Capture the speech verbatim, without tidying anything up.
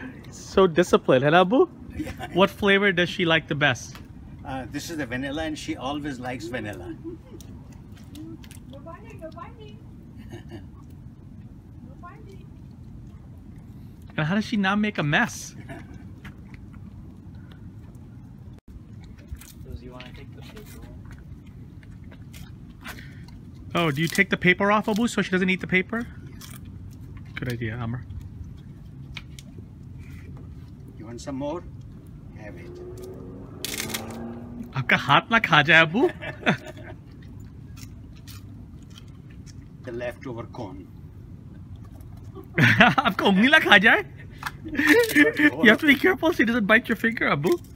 So disciplined, है ना Abu? Yeah. What flavor does she like the best? Uh, this is the vanilla, and she always likes vanilla. And how does she not make a mess? You want to take the paper off? Oh, do you take the paper off, Abu, so she doesn't eat the paper? Good idea, Amr. You want some more? Have it. आपका हाथ ना खा जाए Abu. The leftover corn. आपका उंगली ना खा जाए. You have to be careful so he doesn't bite your finger, Abu.